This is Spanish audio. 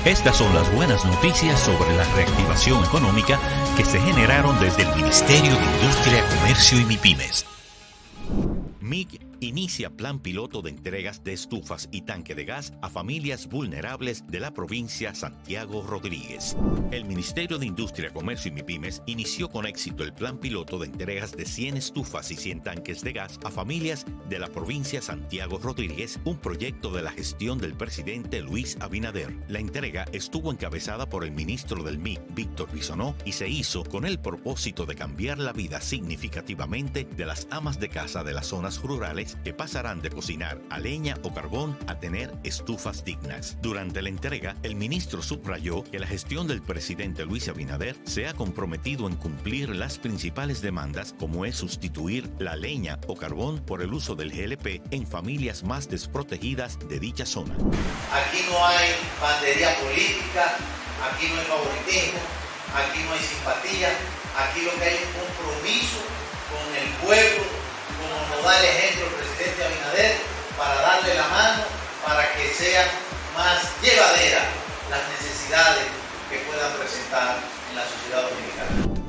Estas son las buenas noticias sobre la reactivación económica que se generaron desde el Ministerio de Industria, Comercio y MIPYMES. MIC inicia plan piloto de entregas de estufas y tanque de gas a familias vulnerables de la provincia Santiago Rodríguez. El Ministerio de Industria, Comercio y MIPYMES inició con éxito el plan piloto de entregas de 100 estufas y 100 tanques de gas a familias de la provincia Santiago Rodríguez, un proyecto de la gestión del presidente Luis Abinader. La entrega estuvo encabezada por el ministro del MIC, Víctor Bisonó, y se hizo con el propósito de cambiar la vida significativamente de las amas de casa de las zonas rurales que pasarán de cocinar a leña o carbón a tener estufas dignas. Durante la entrega, el ministro subrayó que la gestión del presidente Luis Abinader se ha comprometido en cumplir las principales demandas, como es sustituir la leña o carbón por el uso del GLP en familias más desprotegidas de dicha zona. Aquí no hay bandería política, aquí no hay favoritismo, aquí no hay simpatía, aquí lo que hay es un compromiso con el pueblo, como nos da el ejemplo el presidente Abinader, para darle la mano para que sean más llevaderas las necesidades que puedan presentar en la sociedad dominicana.